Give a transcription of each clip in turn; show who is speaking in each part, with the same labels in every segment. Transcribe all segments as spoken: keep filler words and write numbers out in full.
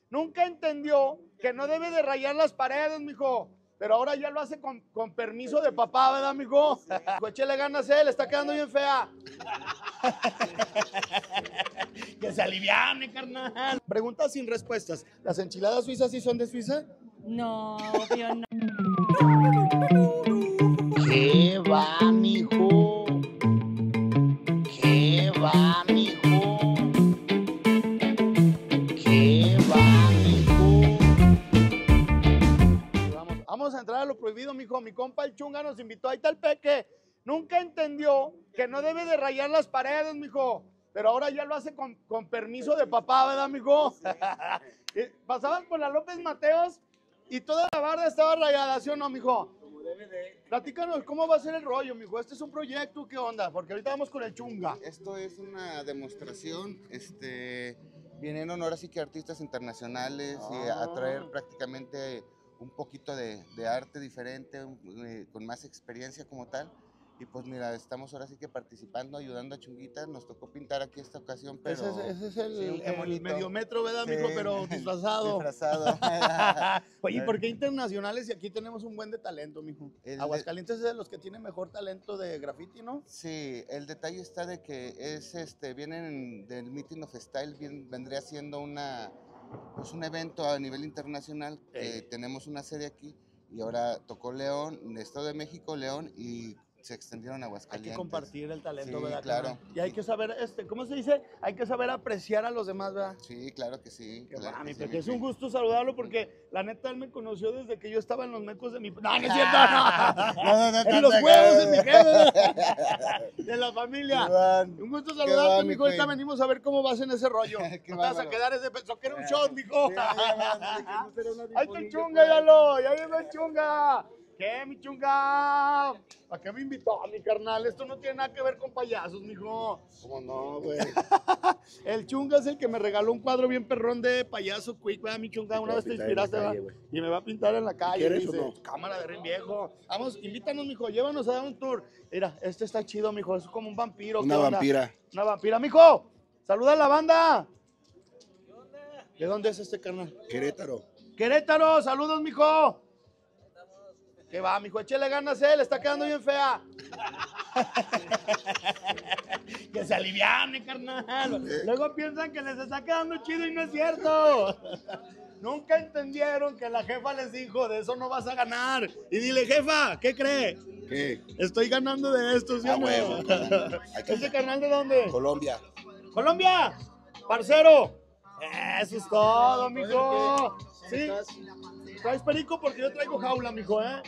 Speaker 1: nunca entendió que no debe de rayar las paredes, mijo. Pero ahora ya lo hace con, con permiso de papá, ¿verdad, mijo? Sí. Échale ganas, él, está quedando bien fea. Que se aliviane, carnal. Preguntas sin respuestas. ¿Las enchiladas suizas sí son de Suiza?
Speaker 2: No, obvio no.
Speaker 1: ¿Qué va, mijo? ¿Qué va, mijo? ¿Qué va, mijo? Vamos, vamos a entrar a lo prohibido, mijo. Mi compa el Chunga nos invitó. Ahí está el Peque. Nunca entendió que no debe de rayar las paredes, mijo. Pero ahora ya lo hace con, con permiso de papá, ¿verdad, mijo? Pasaban por la López Mateos y toda la barda estaba rayada, ¿sí o no, mijo? Como debe de. Platícanos, ¿cómo va a ser el rollo, mijo? ¿Este es un proyecto? ¿Qué onda? Porque ahorita vamos con el Chunga.
Speaker 3: Esto es una demostración, este, vinieron ahora sí que artistas internacionales ah. y a traer prácticamente un poquito de, de arte diferente, un, eh, con más experiencia como tal. Y pues mira, estamos ahora sí que participando, ayudando a Chunguita. Nos tocó pintar aquí esta ocasión, pero...
Speaker 1: Ese es, ese es el,
Speaker 3: sí,
Speaker 1: el medio metro, ¿verdad,
Speaker 3: sí,
Speaker 1: mijo? Pero disfrazado.
Speaker 3: Disfrazado.
Speaker 1: Oye, ¿y por qué internacionales? Y aquí tenemos un buen de talento, mijo.
Speaker 3: El
Speaker 1: Aguascalientes de... es de los que tienen mejor talento de graffiti, ¿no?
Speaker 3: Sí, el detalle está de que es, este, vienen del Meeting of Style, bien, vendría siendo una, pues un evento a nivel internacional. Eh, tenemos una sede aquí y ahora tocó León, Estado de México, León y... se extendieron a Aguascalientes.
Speaker 1: Hay que compartir el talento,
Speaker 3: sí,
Speaker 1: ¿verdad?
Speaker 3: Claro.
Speaker 1: Y hay que saber, este, ¿cómo se dice? Hay que saber apreciar a los demás, ¿verdad?
Speaker 3: Sí, claro que sí.
Speaker 1: Qué
Speaker 3: claro
Speaker 1: va,
Speaker 3: que
Speaker 1: mi
Speaker 3: sí,
Speaker 1: Peque,
Speaker 3: mi
Speaker 1: es un
Speaker 3: Peque.
Speaker 1: gusto saludarlo porque la neta él me conoció desde que yo estaba en los mecos de mi... No, no es cierto, no.
Speaker 3: no, no, no
Speaker 1: en los huevos de mi jefe, de la familia.
Speaker 3: Van,
Speaker 1: un gusto saludarte,
Speaker 3: va,
Speaker 1: mijo. Ahorita venimos a ver cómo vas en ese rollo. No vas a quedar ese... Pensó que era un shot, mijo.
Speaker 3: Sí, ya,
Speaker 1: ahí está el Chunga, yalo. Ya viene el Chunga. ¿Qué, mi Chunga? ¿A qué me invitó, mi carnal? Esto no tiene nada que ver con payasos, mijo.
Speaker 3: ¿Cómo no, güey?
Speaker 1: El Chunga es el que me regaló un cuadro bien perrón de payaso quick, ¿verdad, mi Chunga? Una vez te inspiraste, ¿verdad? Y me va a pintar en la calle.
Speaker 3: ¿Quieres
Speaker 1: dice,
Speaker 3: o no?
Speaker 1: cámara de rin viejo. Vamos, invítanos, mijo, llévanos a dar un tour. Mira, este está chido, mijo, es como un vampiro.
Speaker 3: Una vampira.
Speaker 1: Una vampira, mijo. Saluda a la banda. ¿Qué onda? ¿De dónde es este carnal?
Speaker 3: Querétaro.
Speaker 1: Querétaro, saludos, mijo. ¿Qué va, mijo? Échale ganas, él, está quedando bien fea. Que se aliviane, carnal. Luego piensan que les está quedando chido y no es cierto. Nunca entendieron que la jefa les dijo, de eso no vas a ganar. Y dile, jefa, ¿qué cree?
Speaker 3: ¿Qué?
Speaker 1: Estoy ganando de esto, ¿sí o no?
Speaker 3: Huevo.
Speaker 1: ¿Ese carnal de dónde?
Speaker 3: Colombia.
Speaker 1: ¡Colombia! ¡Parcero! Eso es todo, mijo. ¿Sí? ¿Traes perico? Porque yo traigo jaula, mijo, ¿eh?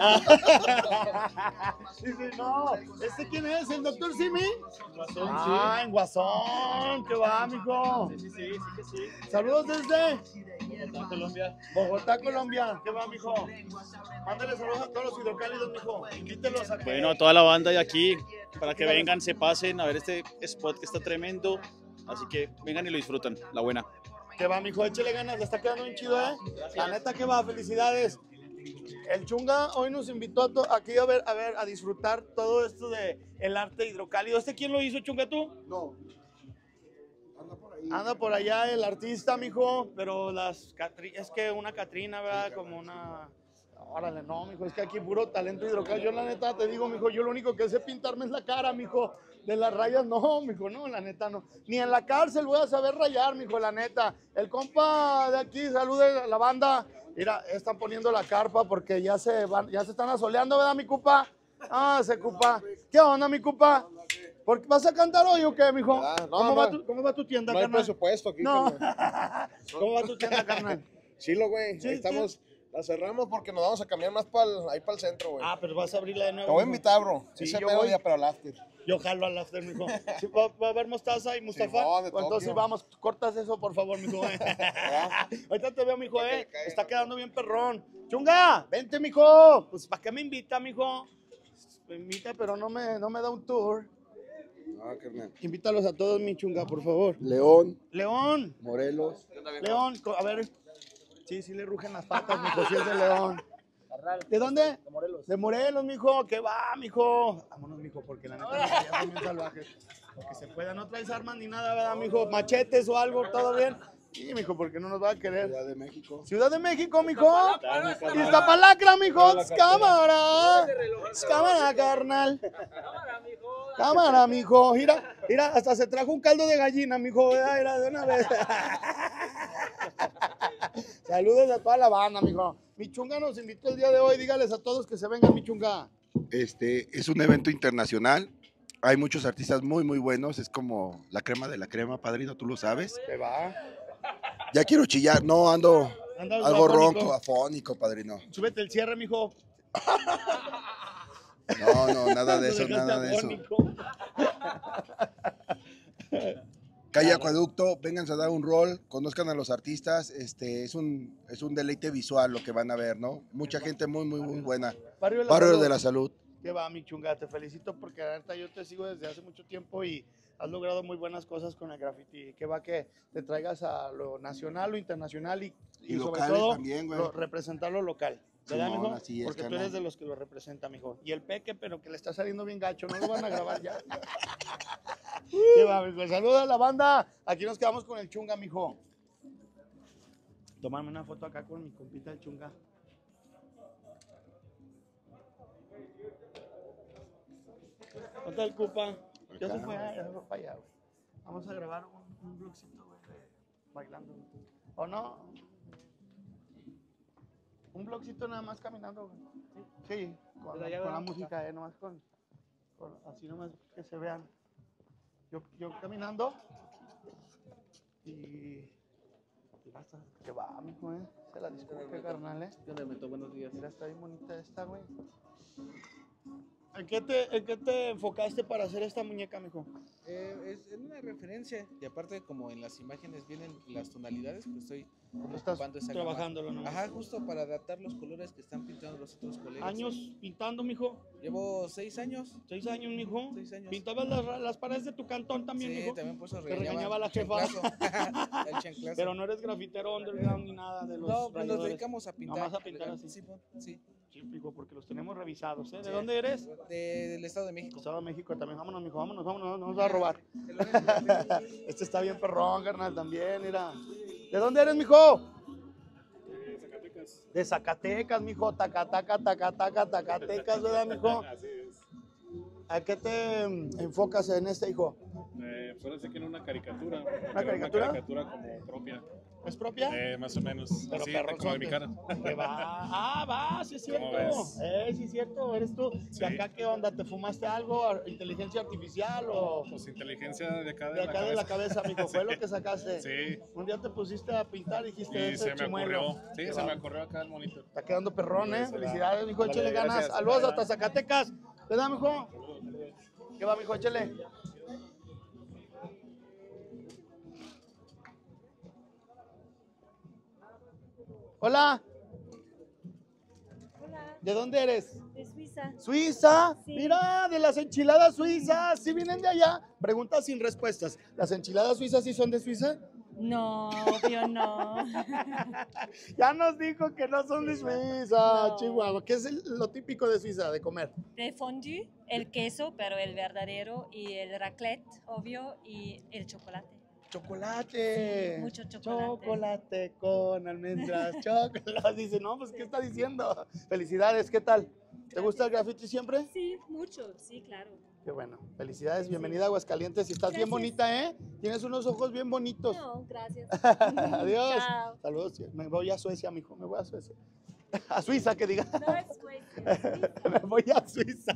Speaker 1: Dice, no, ¿este quién es? ¿El doctor Simi?
Speaker 4: Guasón,
Speaker 1: ah,
Speaker 4: sí.
Speaker 1: en Guasón, ¿qué va, mijo?
Speaker 4: Sí, sí, sí, sí que sí.
Speaker 1: Saludos desde
Speaker 4: Bogotá, Colombia.
Speaker 1: Bogotá, Colombia, ¿qué va, mijo? Mándale saludos a todos los hidrocálidos, mijo. Invítelos a que...
Speaker 4: Bueno, a toda la banda de aquí, para que vengan, se pasen a ver este spot que está tremendo. Así que vengan y lo disfrutan, la buena.
Speaker 1: ¿Qué va, mijo? Échale ganas, le está quedando bien chido, ¿eh? La neta, ¿qué va? Felicidades. El Chunga hoy nos invitó a to- aquí a ver, a ver, a disfrutar todo esto de el arte hidrocálido. ¿Este quién lo hizo, Chunga, tú?
Speaker 3: No. Anda por ahí.
Speaker 1: Anda por allá el artista, mijo, pero las Catri- es que una Catrina, ¿verdad? Sí, como una... Órale, no, mijo, es que aquí puro talento hidrocálido. Yo la neta te digo, mijo, yo lo único que sé pintarme es la cara, mijo. De las rayas, no, mijo, no, la neta no. Ni en la cárcel voy a saber rayar, mijo, la neta. El compa de aquí, salude a la banda. Mira, están poniendo la carpa porque ya se van, ya se están asoleando, ¿verdad, mi cupa? Ah, se cupa. ¿Qué onda, mi cupa? ¿Por qué vas a cantar hoy o qué, mijo?
Speaker 5: Ah, no,
Speaker 1: ¿Cómo,
Speaker 5: no.
Speaker 1: Va tu, ¿Cómo va tu tienda,
Speaker 5: No hay
Speaker 1: carnal?
Speaker 5: presupuesto aquí.
Speaker 1: No.
Speaker 5: carnal.
Speaker 1: ¿Cómo va tu tienda, carnal?
Speaker 5: Chilo, güey.
Speaker 1: Sí,
Speaker 5: Ahí estamos. La cerramos porque nos vamos a cambiar más para ahí para el centro, güey.
Speaker 1: Ah, pero vas a abrirla de nuevo.
Speaker 5: Te voy a
Speaker 1: mijo.
Speaker 5: invitar, bro.
Speaker 1: Sí,
Speaker 5: Ese
Speaker 1: yo
Speaker 5: mero
Speaker 1: voy.
Speaker 5: día, pero al after.
Speaker 1: Yo jalo al after, mijo. Sí, ¿va, va a haber mostaza y Mustafa?
Speaker 5: Simón, de
Speaker 1: Pues entonces
Speaker 5: Tokio.
Speaker 1: vamos, cortas eso, por favor, mijo. Ahorita te veo, mijo, eh. Está quedando bien perrón. Chunga, vente, mijo. Pues, ¿para qué me invita, mijo? Me invita, pero no me, no me da un tour.
Speaker 3: Ah, carnal.
Speaker 1: Invítalos a todos, mi Chunga, por favor.
Speaker 3: León,
Speaker 1: León,
Speaker 3: Morelos.
Speaker 1: León, co- a ver. Sí, sí le rugen las patas, mijo, si es de León. ¿De dónde? De Morelos. De Morelos, mijo. ¿Qué va, mijo? Vámonos, mijo, porque la neta ya son bien salvajes. Lo que se pueda, no traes armas ni nada, ¿verdad, mijo? Machetes o algo, ¿todo bien? Sí, mijo, porque no nos va a querer.
Speaker 5: Ciudad de México.
Speaker 1: Ciudad de México, mijo. Iztapalacra, mijo. Cámara. Cámara, carnal. Cámara, mijo. Mira, mira, hasta se trajo un caldo de gallina, mijo. Mira, mira, de una vez. Saludos a toda la banda, mijo. Mi chunga nos invitó el día de hoy. Dígales a todos que se vengan, mi chunga.
Speaker 6: Este es un evento internacional. Hay muchos artistas muy, muy buenos. Es como la crema de la crema, padrino, tú lo sabes.
Speaker 1: Se va.
Speaker 6: Ya quiero chillar. No, ando
Speaker 1: Andas
Speaker 6: algo
Speaker 1: afónico.
Speaker 6: ronco, afónico, padrino.
Speaker 1: Súbete el cierre, mijo.
Speaker 6: No, no, nada de
Speaker 1: Lo
Speaker 6: eso,
Speaker 1: dejaste
Speaker 6: nada de eso.
Speaker 1: afónico.
Speaker 6: Calle Acueducto, vénganse a dar un rol, conozcan a los artistas. Este es un, es un deleite visual lo que van a ver, ¿no? Mucha gente muy, muy, muy buena.
Speaker 1: Barrio de la
Speaker 6: Barrio
Speaker 1: Salud.
Speaker 6: de la Salud.
Speaker 1: ¿Qué va, mi chunga? Te felicito porque la neta yo te sigo desde hace mucho tiempo y has logrado muy buenas cosas con el graffiti. ¿Qué va que te traigas a lo nacional, lo internacional y, y
Speaker 6: Y
Speaker 1: sobre
Speaker 6: locales
Speaker 1: todo
Speaker 6: también, güey.
Speaker 1: lo- representar lo local? ¿Verdad,
Speaker 6: Simón,
Speaker 1: mijo?
Speaker 6: así es,
Speaker 1: Porque tú
Speaker 6: carnal.
Speaker 1: eres de los que lo representa, mijo. Y el peque, pero que le está saliendo bien gacho, no lo van a grabar ya. ¿Qué va, mijo? Saluda a la banda. Aquí nos quedamos con el chunga, mijo. Tomarme una foto acá con mi compita el chunga. ¿Dónde está el cupa? Ya se fue, ya se fue para allá, güey. Vamos a grabar un, un vlogcito, güey, de bailando. güey. ¿O no? Un vlogcito nada más caminando, güey. Sí, con, la, con la música, eh, nomás con, con- así nomás que se vean. Yo, yo caminando y, y basta, que va, mijo, eh. Se la disculpe, carnal, eh.
Speaker 4: ¿Qué onda, Meto? Buenos días.
Speaker 1: Mira, está bien bonita esta, güey. ¿En qué, te, ¿En qué te enfocaste para hacer esta muñeca, mijo?
Speaker 7: Eh, es en una referencia y aparte como en las imágenes vienen las tonalidades, pues estoy como
Speaker 1: Estás
Speaker 7: ocupando esa gama.
Speaker 1: trabajándolo, ¿no?
Speaker 7: Ajá, justo para adaptar los colores que están pintando los otros colegas.
Speaker 1: ¿Años pintando, mijo?
Speaker 7: Llevo seis años.
Speaker 1: ¿Seis años, mijo?
Speaker 7: Seis años.
Speaker 1: ¿Pintabas las, ra- las paredes de tu cantón también,
Speaker 7: Sí,
Speaker 1: mijo?
Speaker 7: también por eso
Speaker 1: Te regañaba la
Speaker 7: el
Speaker 1: jefa.
Speaker 7: chanclazo. El chanclazo.
Speaker 1: Pero no eres grafitero underground ni nada de los
Speaker 7: no, pues nos
Speaker 1: rayadores.
Speaker 7: dedicamos a pintar.
Speaker 1: Nomás a pintar así.
Speaker 7: Sí, po- sí.
Speaker 1: Sí, mijo, porque los tenemos revisados, ¿eh? ¿De
Speaker 7: Sí.
Speaker 1: dónde eres?
Speaker 7: De- del Estado de México.
Speaker 1: Estado de México también. Vámonos, mijo, vámonos, vámonos, no nos va a robar. Este está bien perrón, carnal, también, mira. ¿De dónde eres, mijo? De Zacatecas, mijo. Tacataca, tacataca, Zacatecas, ¿verdad, mijo?
Speaker 8: Así es.
Speaker 1: ¿A qué te mm, enfocas en este, hijo?
Speaker 8: Eh, parece que en una caricatura.
Speaker 1: ¿Una
Speaker 8: pero
Speaker 1: caricatura?
Speaker 8: Una caricatura como propia.
Speaker 1: ¿Es propia?
Speaker 8: Eh, más o menos.
Speaker 1: Pero
Speaker 8: así,
Speaker 1: perro,
Speaker 8: como de mi cara.
Speaker 1: Que va. Ah, va, sí es
Speaker 8: ¿Cómo
Speaker 1: cierto.
Speaker 8: ves?
Speaker 1: Eh, sí es cierto, eres tú.
Speaker 8: Sí.
Speaker 1: ¿Y acá qué onda? ¿Te fumaste algo? ¿Ar- ¿Inteligencia artificial o
Speaker 8: Pues inteligencia de acá de,
Speaker 1: de acá
Speaker 8: la
Speaker 1: de la
Speaker 8: cabeza.
Speaker 1: cabeza, mijo? Fue lo que sacaste.
Speaker 8: Sí.
Speaker 1: Un día te pusiste a pintar y dijiste,
Speaker 8: Y
Speaker 1: ese
Speaker 8: se me
Speaker 1: chimuelo.
Speaker 8: ocurrió. Sí,
Speaker 1: Que
Speaker 8: se
Speaker 1: va.
Speaker 8: me ocurrió acá el monitor.
Speaker 1: Está quedando perrón, ¿eh?
Speaker 8: Sí, se va.
Speaker 1: Felicidades, mijo.
Speaker 8: Vale,
Speaker 1: Échale ganas.
Speaker 8: gracias.
Speaker 1: Saludos hasta Zacatecas. ¿Verdad, mijo? ¿Qué va, mijo? Échale. Hola.
Speaker 2: Hola,
Speaker 1: ¿De dónde eres?
Speaker 2: de Suiza.
Speaker 1: Suiza,
Speaker 2: Sí.
Speaker 1: mira, de las enchiladas suizas, ¿sí vienen de allá? Preguntas sin respuestas. ¿Las enchiladas suizas sí son de Suiza?
Speaker 2: No, obvio no.
Speaker 1: Ya nos dijo que no son de Suiza,
Speaker 2: No.
Speaker 1: Chihuahua. ¿Qué es el- lo típico de Suiza de comer?
Speaker 2: De fondue, el queso, pero el verdadero, y el raclette, obvio, y el chocolate.
Speaker 1: Chocolate.
Speaker 2: Sí, mucho chocolate.
Speaker 1: Chocolate con almendras, chocolate. Dice, no, pues, ¿qué está diciendo? Felicidades, ¿qué tal? ¿Te gusta el graffiti siempre?
Speaker 2: Sí, mucho, sí, claro.
Speaker 1: Qué bueno. Felicidades, bienvenida a Aguascalientes. Y estás bien
Speaker 2: Gracias.
Speaker 1: bonita, ¿eh? Tienes unos ojos bien bonitos.
Speaker 2: No, gracias.
Speaker 1: Adiós.
Speaker 2: Chao.
Speaker 1: Saludos. Me voy a Suecia, mijo. Me voy a Suecia. A Suiza, que diga.
Speaker 2: No es Suecia, es Suiza.
Speaker 1: Me voy a Suiza.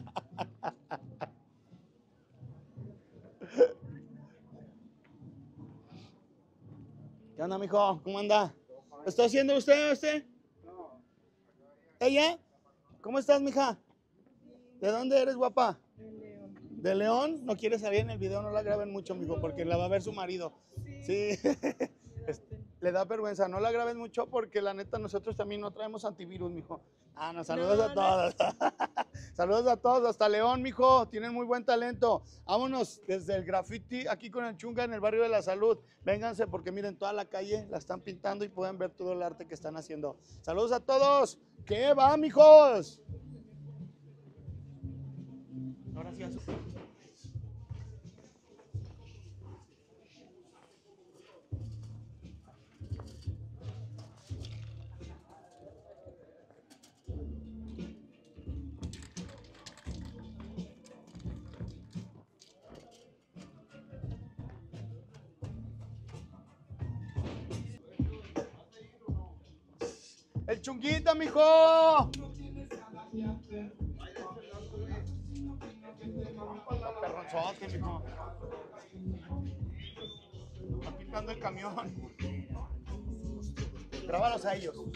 Speaker 1: ¿Qué onda, mijo? ¿Cómo anda? ¿Lo está haciendo usted, usted? ¿Ella? ¿Cómo estás, mija? ¿De dónde eres, guapa? De León. ¿De León? No quiere salir en el video, no la graben mucho, mijo, porque la va a ver su marido. Sí. Es- Le da vergüenza, no la graben mucho porque la neta nosotros también no traemos antivirus, mijo. Ah, no, saludos
Speaker 2: No,
Speaker 1: a
Speaker 2: no.
Speaker 1: todos. Saludos a todos, hasta León, mijo. Tienen muy buen talento. Vámonos desde el graffiti aquí con el Chunga en el barrio de la Salud. Vénganse porque miren, toda la calle la están pintando y pueden ver todo el arte que están haciendo. Saludos a todos. ¿Qué va, mijos? Ahora sí, a su- El Chunguita, mijo. Está perronzote, mijo. Está pintando el camión. Grábalos a ellos.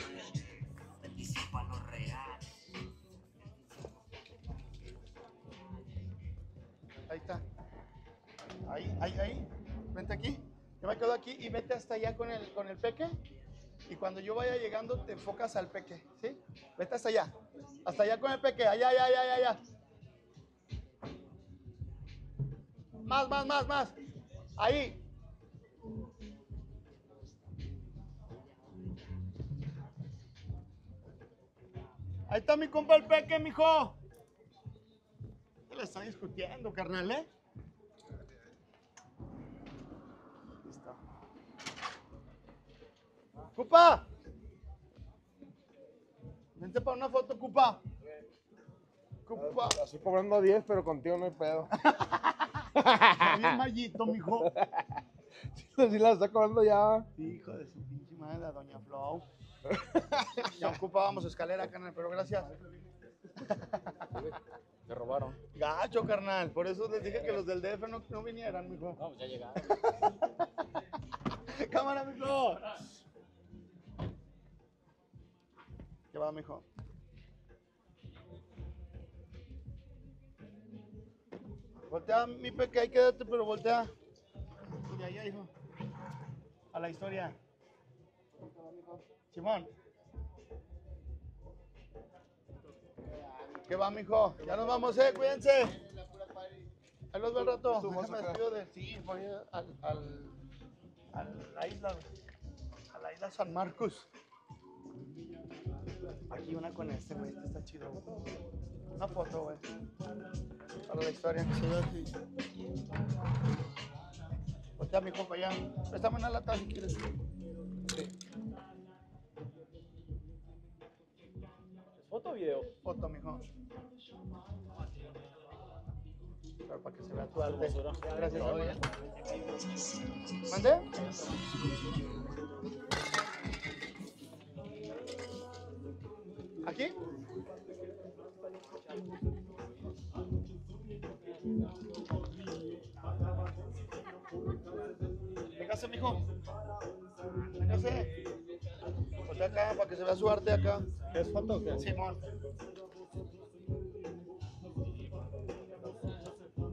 Speaker 1: Ahí está. Ahí, ahí, ahí. Vente aquí. Yo me quedo aquí y vete hasta allá con el, con el peque. Y cuando yo vaya llegando, te enfocas al peque, ¿sí? Vete hasta allá. Hasta allá con el peque. Allá, allá, allá, allá, allá. Más, más, más, más. Ahí. Ahí está mi compa el peque, mijo. ¿Qué le están discutiendo, carnal, eh? Listo. ¡Cupa! Vente para una foto, Cupa. Cupa.
Speaker 5: Estoy cobrando diez, pero contigo no hay pedo.
Speaker 1: Está bien mallito, mijo.
Speaker 5: Sí, sí la está cobrando ya.
Speaker 1: Hijo de su pinche madre, la doña Flow. Ya ocupábamos escalera, carnal, pero gracias.
Speaker 8: Te robaron.
Speaker 1: Gacho, carnal. Por eso les dije que los del D F no, no vinieran, mijo.
Speaker 8: No, ya llegaron.
Speaker 1: Cámara, mijo. ¿Qué va, mijo? Voltea, mi peque, ahí quédate, pero voltea. De allá, hijo. A la historia. Simón. ¿Qué va, mijo? Ya nos vamos, eh, cuídense. Ahí los veo al rato. Déjame despido de... Sí, voy al, al, a la isla, a la isla San Marcos. Aquí una con este, güey, este está chido. Una foto, güey. Para la historia que se ve así. Voltea, mi compa, ya. Préstame una lata si quieres. Sí.
Speaker 8: ¿Foto o video?
Speaker 1: Foto, mijo. Pero para que se vea tu arte. Gracias, amigo. ¿Mande? ¿Aquí? Véngase, mijo. Véngase. Ponte acá para que se vea su arte acá.
Speaker 8: ¿Es foto o qué?
Speaker 1: Simón.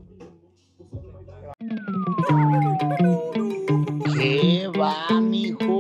Speaker 1: ¿Qué va, mijo?